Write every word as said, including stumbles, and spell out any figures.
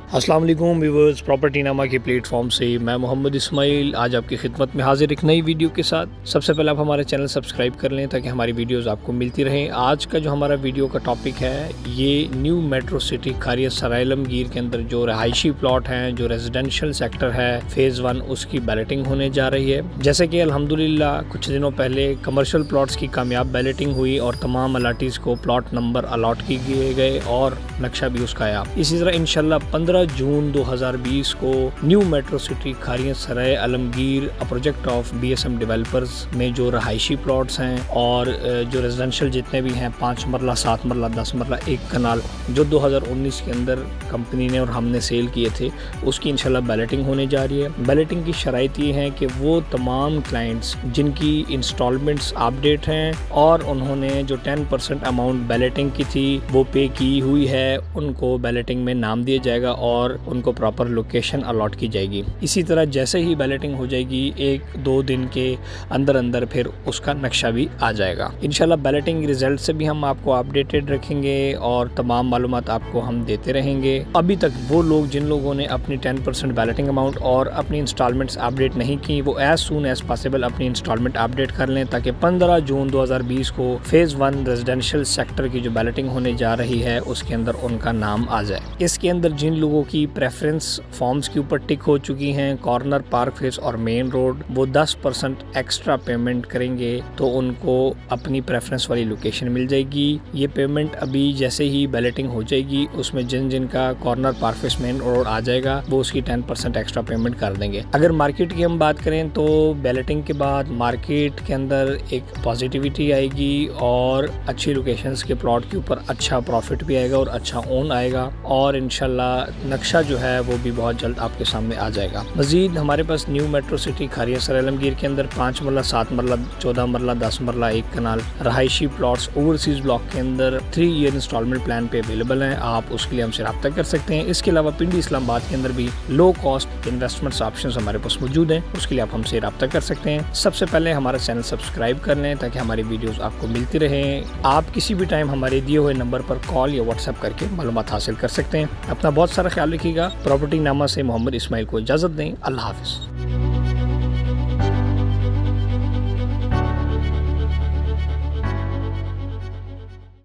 अस्सलाम वालेकुम viewers, property नामा के प्लेटफॉर्म से मैं मोहम्मद इस्माइल आज आपकी खिदमत में हाजिर एक नई वीडियो के साथ। सबसे पहले आप हमारे चैनल सब्सक्राइब कर लें ताकि हमारी वीडियोस आपको मिलती रहें। आज का जो हमारा वीडियो का टॉपिक है ये new metro city Khariyat Sarai Alamgir के अंदर जो रहायशी प्लॉट हैं, जो रेजिडेंशियल सेक्टर है फेज़ वन, उसकी बैलेटिंग होने जा रही है। जैसे कि अल्हम्दुलिल्लाह कुछ दिनों पहले कमर्शियल प्लॉट्स की कामयाब बैलेटिंग हुई और तमाम अलाटीज़ को प्लॉट नंबर अलॉट किए गए और नक्शा भी उसका आया। इसी तरह इंशाल्लाह पंद्रह जून दो हज़ार बीस को new metro city Khariyat Sarai Alamgir a project of BSM developers में जो रहायशी प्लॉट्स हैं और जो रेजिडेंशियल जितने भी हैं, पाँच मरला, सात मरला, दस मरला, एक कनाल, जो दो हज़ार उन्नीस के अंदर कंपनी ने और हमने सेल किए थे, उसकी इंशाल्लाह बैलेटिंग होने जा रही है। बैलेटिंग की शराइत ये हैं कि वो तमाम क्लाइंट्स जिनकी इंस्टॉलमेंट्स अपडेट हैं और उन्होंने जो टेन परसेंट अमाउंट बैलेटिंग की थी वो पे की हुई है, उनको बैलेटिंग में नाम दिया जाएगा और उनको प्रॉपर लोकेशन अलॉट की जाएगी। इसी तरह जैसे ही बैलेटिंग हो जाएगी एक दो दिन के अंदर अंदर फिर उसका नक्शा भी आ जाएगा। इंशाल्लाह बैलेटिंग रिजल्ट से भी हम आपको अपडेटेड रखेंगे और तमाम मालूमात आपको हम देते रहेंगे। अभी तक वो लोग जिन लोगों ने अपनी टेन परसेंट बैलेटिंग अमाउंट और अपनी इंस्टॉलमेंट्स अपडेट नहीं की, वो एज सून एज पॉसिबल अपनी इंस्टॉलमेंट अपडेट कर लें ताकि पंद्रह जून दो हज़ार बीस को फेज़ वन रेजिडेंशियल सेक्टर की जो बैलेटिंग होने जा रही है उसके अंदर उनका नाम आ जाए। इसके अंदर जिन लोगों की प्रेफरेंस फॉर्म्स के ऊपर टिक हो चुकी हैं, कॉर्नर, पार्क फेस और मेन रोड, वो दस परसेंट एक्स्ट्रा पेमेंट करेंगे तो उनको अपनी प्रेफरेंस वाली लोकेशन मिल जाएगी। ये पेमेंट अभी जैसे ही बैलेटिंग हो जाएगी उसमें जिन जिन का corner, park face, main road आ जाएगा वो उसकी टेन परसेंट एक्स्ट्रा पेमेंट कर देंगे। अगर मार्केट की हम बात करें तो बैलेटिंग के बाद मार्केट के अंदर एक पॉजिटिविटी आएगी और अच्छी लोकेशंस के प्लॉट के ऊपर अच्छा प्रॉफिट भी आएगा और अच्छा ओन आएगा और इंशाल्लाह नक्शा जो है वो भी बहुत जल्द आपके सामने आ जाएगा। मजीद हमारे पास new metro city Khariyat Sarai Alamgir के अंदर पाँच मरला, सात मरला, चौदह मरला, दस मरला, एक कनाल रहायशी प्लॉट्स ओवरसीज ब्लॉक के अंदर थ्री ईयर इंस्टॉलमेंट प्लान पे अवेलेबल हैं। आप उसके लिए हमसे रब्ता कर सकते हैं। इसके अलावा पिंडी इस्लामाबाद के अंदर भी लो कॉस्ट इन्वेस्टमेंट ऑप्शन हमारे पास मौजूद हैं, उसके लिए आप हमसे रब्ता कर सकते हैं। सबसे पहले हमारा चैनल सब्सक्राइब कर लें ताकि हमारी वीडियोस आपको मिलती रहें। आप किसी भी टाइम हमारे दिए हुए नंबर पर कॉल या व्हाट्सएप करके मालूमात हासिल कर सकते हैं। अपना बहुत सारा ख्याल रखिएगा। प्रॉपर्टी नामा से मोहम्मद इस्माइल को इजाज़त दें। अल्लाह हाफ़िज़।